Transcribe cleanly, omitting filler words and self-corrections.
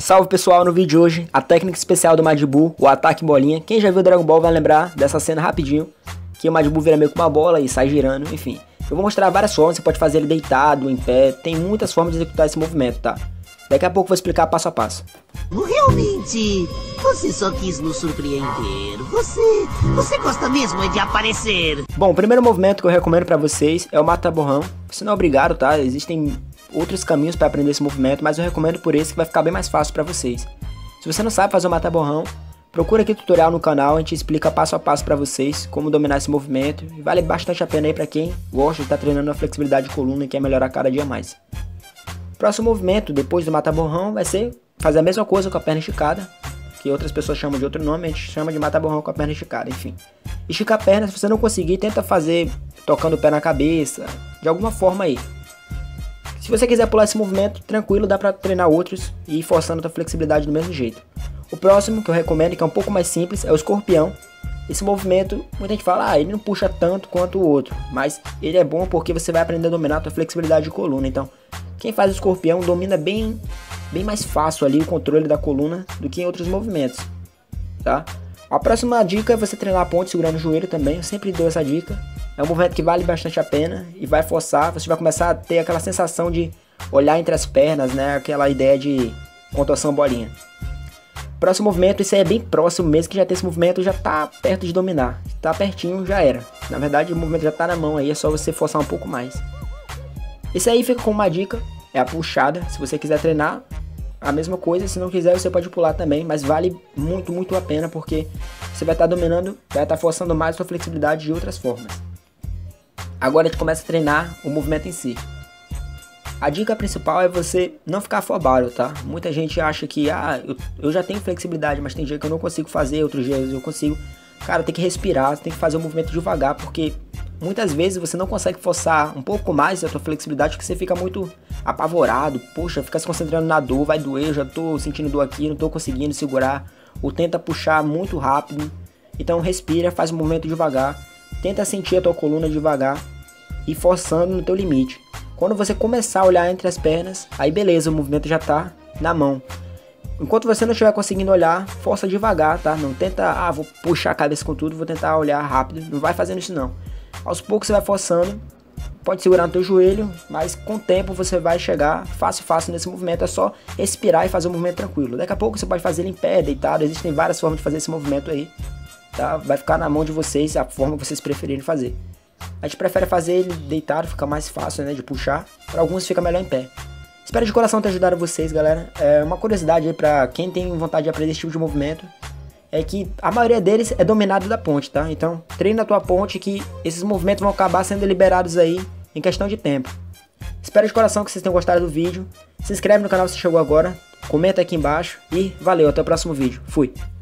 Salve pessoal, no vídeo de hoje, a técnica especial do Majin Buu, o ataque bolinha. Quem já viu Dragon Ball vai lembrar dessa cena rapidinho, que o Majin Buu vira meio que uma bola e sai girando, enfim. Eu vou mostrar várias formas, você pode fazer ele deitado, em pé, tem muitas formas de executar esse movimento, tá? Daqui a pouco eu vou explicar passo a passo. Realmente, você só quis nos surpreender. Você gosta mesmo de aparecer. Bom, o primeiro movimento que eu recomendo pra vocês é o mata-borrão. Você não é obrigado, tá? Existem outros caminhos para aprender esse movimento, mas eu recomendo por esse que vai ficar bem mais fácil para vocês. Se você não sabe fazer o mata-borrão, procura aqui o tutorial no canal, a gente explica passo a passo para vocês como dominar esse movimento. E vale bastante a pena aí para quem gosta de estar treinando a flexibilidade de coluna e quer melhorar cada dia mais. Próximo movimento, depois do mata-borrão, vai ser fazer a mesma coisa com a perna esticada, que outras pessoas chamam de outro nome, a gente chama de mata-borrão com a perna esticada, enfim. Estica a perna, se você não conseguir, tenta fazer tocando o pé na cabeça, de alguma forma aí. Se você quiser pular esse movimento, tranquilo, dá pra treinar outros e ir forçando a tua flexibilidade do mesmo jeito. O próximo que eu recomendo, que é um pouco mais simples, é o escorpião. Esse movimento, muita gente fala, ele não puxa tanto quanto o outro, mas ele é bom porque você vai aprender a dominar a tua flexibilidade de coluna. Então, quem faz o escorpião domina bem mais fácil ali o controle da coluna do que em outros movimentos, tá? A próxima dica é você treinar a ponte segurando o joelho também, eu sempre dou essa dica. É um movimento que vale bastante a pena e vai forçar, você vai começar a ter aquela sensação de olhar entre as pernas, né? Aquela ideia de contorção bolinha. Próximo movimento, esse aí é bem próximo mesmo, que já tem esse movimento, já tá perto de dominar. Tá pertinho, já era. Na verdade, o movimento já tá na mão aí, é só você forçar um pouco mais. Esse aí fica com uma dica, é a puxada. Se você quiser treinar, a mesma coisa. Se não quiser, você pode pular também, mas vale muito a pena, porque você vai estar dominando, vai estar forçando mais a sua flexibilidade de outras formas. Agora a gente começa a treinar o movimento em si. A dica principal é você não ficar afobado, tá? Muita gente acha que, eu já tenho flexibilidade, mas tem dia que eu não consigo fazer, outros dias eu consigo. Cara, tem que respirar, tem que fazer o movimento devagar, porque muitas vezes você não consegue forçar um pouco mais a tua flexibilidade, porque você fica muito apavorado. Poxa, fica se concentrando na dor, vai doer, eu já tô sentindo dor aqui, não tô conseguindo segurar. Ou tenta puxar muito rápido. Então respira, faz o movimento devagar. Tenta sentir a tua coluna devagar e forçando no teu limite. Quando você começar a olhar entre as pernas, aí beleza, o movimento já tá na mão. Enquanto você não estiver conseguindo olhar, força devagar, tá? Não tenta, vou puxar a cabeça com tudo, vou tentar olhar rápido. Não vai fazendo isso não. Aos poucos você vai forçando, pode segurar no teu joelho, mas com o tempo você vai chegar fácil nesse movimento. É só respirar e fazer o movimento tranquilo. Daqui a pouco você pode fazer ele em pé, deitado, existem várias formas de fazer esse movimento aí. Tá? Vai ficar na mão de vocês a forma que vocês preferirem fazer. A gente prefere fazer ele deitado, fica mais fácil, né, de puxar. Para alguns fica melhor em pé. Espero de coração ter ajudado vocês, galera. Uma curiosidade aí para quem tem vontade de aprender esse tipo de movimento é que a maioria deles é dominado da ponte, tá? Então treina a tua ponte que esses movimentos vão acabar sendo liberados aí em questão de tempo. Espero de coração que vocês tenham gostado do vídeo. Se inscreve no canal se chegou agora, comenta aqui embaixo e valeu, até o próximo vídeo. Fui!